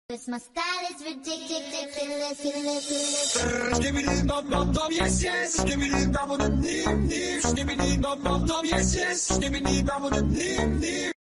'Cause my style is ridiculous, ridiculous. Skibbidi bum bum bum, yes yes. Skibbidi bum bum nim nim. Skibbidi bum bum bum, yes yes. Skibbidi bum bum nim nim.